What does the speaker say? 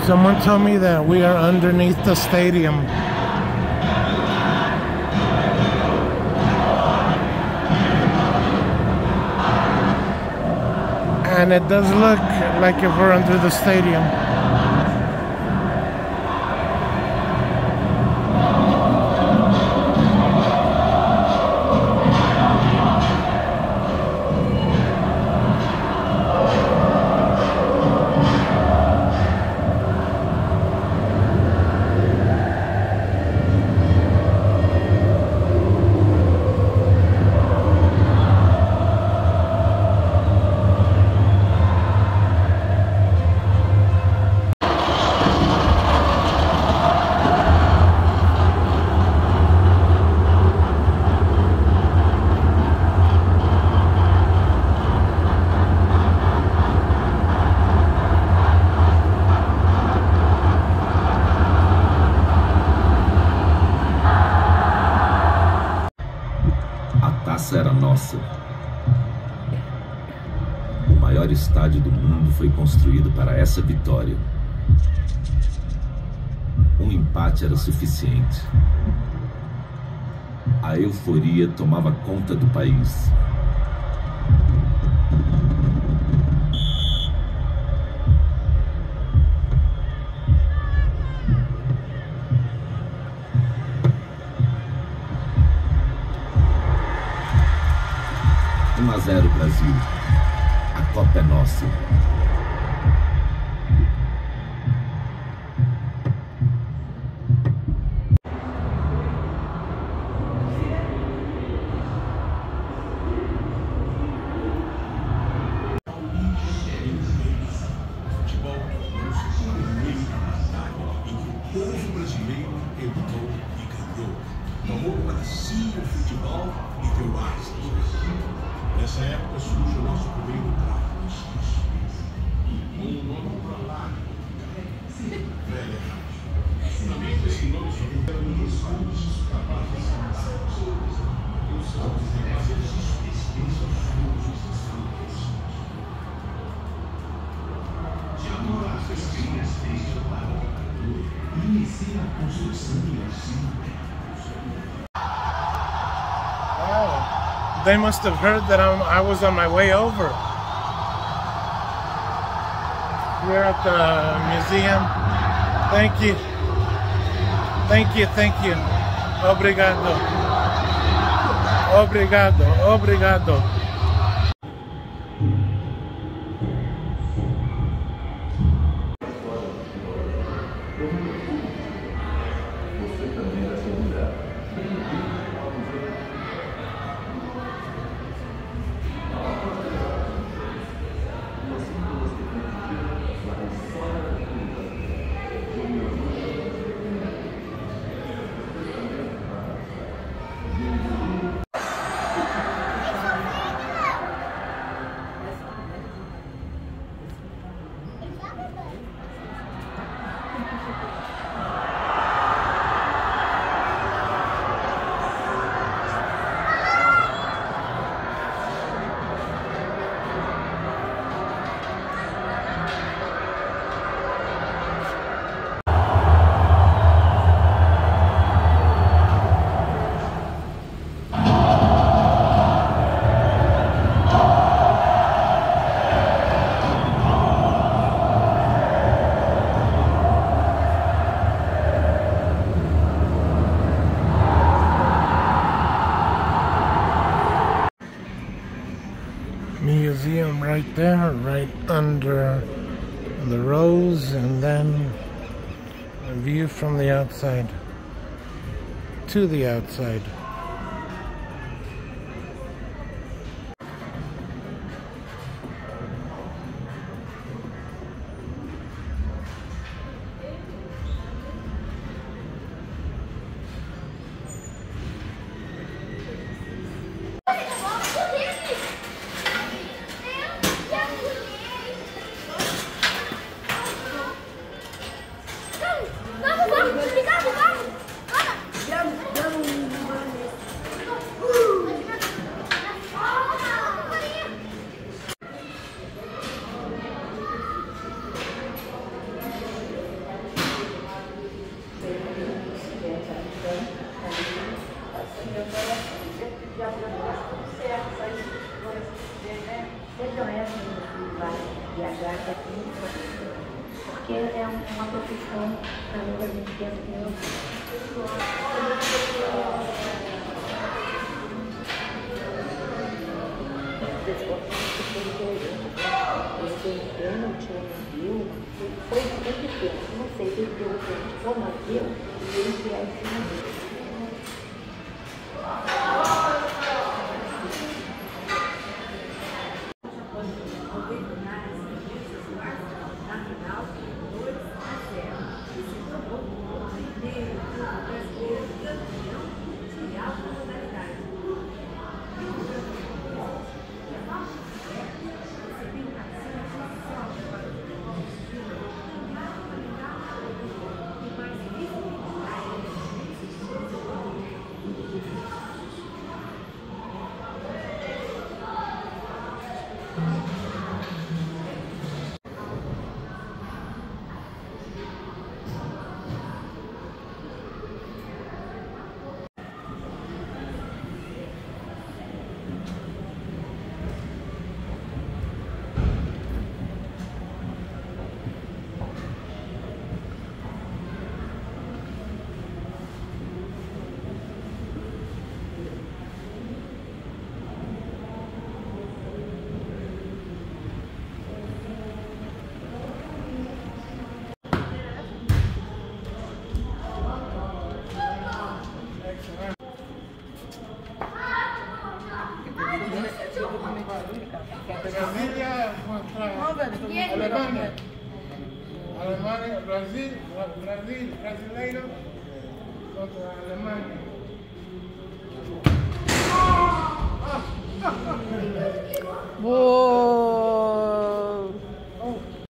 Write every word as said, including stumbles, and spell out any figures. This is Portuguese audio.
Someone told me that we are underneath the stadium. And it does look like if we're under the stadium. Era nossa. O maior estádio do mundo foi construído para essa vitória. Um empate era suficiente. A euforia tomava conta do país. um a zero Brasil. A Copa é nossa. O povo brasileiro entrou e ganhou. Tomou para si o futebol e deu asas. Nessa época surge o nosso primeiro craque. Um nome para lá. Velha. Também com esse nome só era um dos clubes capazes de ser e os saltos de fazer existência dos frutos. De amor às pessoas, desde o lado. Inicia a construção de assim. Oh, they must have heard that I'm, I was on my way over. We're at the museum. Thank you. Thank you, thank you. Obrigado. Obrigado, obrigado. Museum right there, right under the rose, and then a view from the outside to the outside. Vamos, vamos, vamos, vamos, vamos. Porque é uma profissão, quando a gente pensa que não. Eu não tinha navio, foi muito tempo, não sei se ele deu o tempo ou navio, e ele criar esse navio. Brasilia contra Alemania. Alemania, Brasil, Brasil, brasileiro contra Alemania. Boa!